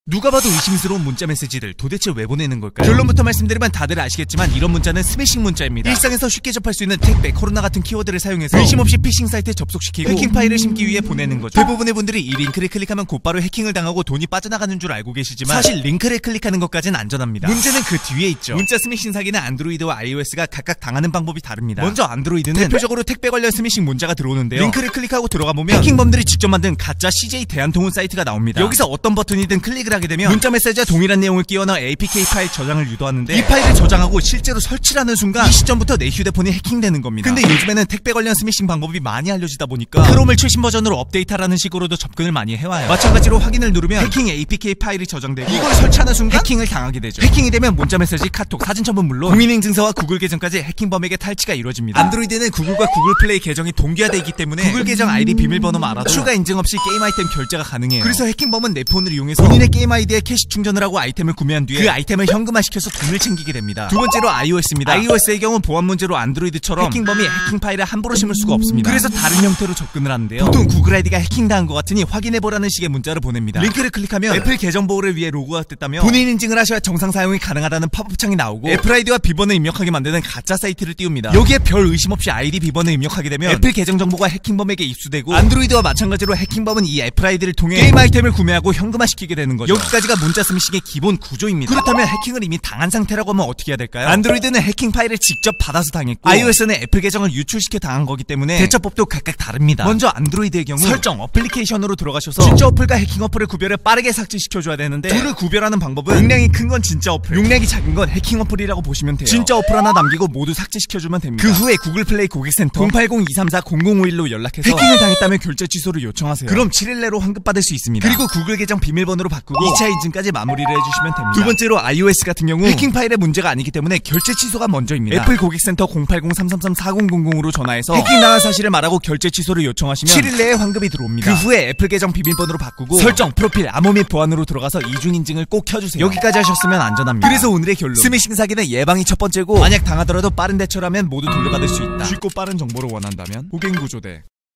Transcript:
누가 봐도 의심스러운 문자 메시지를 도대체 왜 보내는 걸까요? 결론부터 말씀드리면 다들 아시겠지만 이런 문자는 스매싱 문자입니다. 일상에서 쉽게 접할 수 있는 택배, 코로나 같은 키워드를 사용해서 의심 없이 피싱 사이트에 접속시키고 해킹 파일을 심기 위해 보내는 거죠. 대부분의 분들이 이 링크를 클릭하면 곧바로 해킹을 당하고 돈이 빠져나가는 줄 알고 계시지만 사실 링크를 클릭하는 것까지는 안전합니다. 문제는 그 뒤에 있죠. 문자 스매싱 사기는 안드로이드와 iOS가 각각 당하는 방법이 다릅니다. 먼저 안드로이드는 대표적으로 택배 관련 스매싱 문자가 들어오는데요. 링크를 클릭하고 들어가 보면 해킹범들이 직접 만든 가짜 CJ 대한통운 사이트가 나옵니다. 여기서 어떤 버튼이든 클릭을 하게 되면 문자 메시지와 동일한 내용을 끼워 넣어 APK 파일 저장을 유도하는데 이 파일을 저장하고 실제로 설치를 하는 순간 이 시점부터 내 휴대폰이 해킹되는 겁니다. 근데 요즘에는 택배 관련 스매싱 방법이 많이 알려지다 보니까 크롬을 최신 버전으로 업데이트하라는 식으로도 접근을 많이 해와요. 마찬가지로 확인을 누르면 해킹 APK 파일이 저장되고 이걸 설치하는 순간 해킹을 당하게 되죠. 해킹이 되면 문자 메시지, 카톡, 사진 첨부 물론 공인인증서와 구글 계정까지 해킹범에게 탈취가 이루어집니다. 안드로이드는 구글과 구글 플레이 계정이 동기화되어 있기 때문에 구글 계정 아이디 비밀번호만 알아도 추가 인증 없이 게임 아이템 결제가 가능해요. 그래서 해킹범은 내 폰을 이용해서 본인의 게임 아이디에 캐시 충전을 하고 아이템을 구매한 뒤에 그 아이템을 현금화시켜서 돈을 챙기게 됩니다. 두 번째로 iOS입니다. iOS의 경우 보안 문제로 안드로이드처럼 해킹범이 해킹 파일을 함부로 심을 수가 없습니다. 그래서 다른 형태로 접근을 하는데요. 보통 구글 아이디가 해킹당한 것 같으니 확인해보라는 식의 문자를 보냅니다. 링크를 클릭하면 애플 계정 보호를 위해 로그아웃 됐다며 본인 인증을 하셔야 정상 사용이 가능하다는 팝업 창이 나오고 애플 아이디와 비번을 입력하게 만드는 가짜 사이트를 띄웁니다. 여기에 별 의심 없이 아이디 비번을 입력하게 되면 애플 계정 정보가 해킹범에게 입수되고 안드로이드와 마찬가지로 해킹범은 이 애플 아이디를 통해 게임 아이템을 구매하고 현금화시키게 되는 거죠. 여기까지가 문자 스매싱의 기본 구조입니다. 그렇다면 해킹을 이미 당한 상태라고 하면 어떻게 해야 될까요? 안드로이드는 해킹 파일을 직접 받아서 당했고 iOS는 애플 계정을 유출시켜 당한 거기 때문에 대처법도 각각 다릅니다. 먼저 안드로이드의 경우 설정, 어플리케이션으로 들어가셔서 진짜 어플과 해킹 어플의 구별을 빠르게 삭제시켜줘야 되는데 둘을 구별하는 방법은 용량이 큰 건 진짜 어플, 용량이 작은 건 해킹 어플이라고 보시면 돼요. 진짜 어플 하나 남기고 모두 삭제시켜주면 됩니다. 그 후에 구글 플레이 고객센터 080-234-0051로 연락해서 해킹을 당했다면 결제 취소를 요청하세요. 그럼 7일 내로 환급받을 수 있습니다. 그리고 구글 계정 비밀번호로 바꾸고 2차 인증까지 마무리를 해주시면 됩니다. 두 번째로 iOS 같은 경우 해킹 파일의 문제가 아니기 때문에 결제 취소가 먼저입니다. 애플 고객센터 080-333-4000으로 전화해서 해킹당한 사실을 말하고 결제 취소를 요청하시면 7일 내에 환급이 들어옵니다. 그 후에 애플 계정 비밀번호로 바꾸고 설정, 프로필, 암호 및 보안으로 들어가서 이중 인증을 꼭 켜주세요. 여기까지 하셨으면 안전합니다. 그래서 오늘의 결론, 스매싱 사기는 예방이 첫 번째고 만약 당하더라도 빠른 대처라면 모두 돌려받을 수 있다. 쉽고 빠른 정보를 원한다면 호갱구조대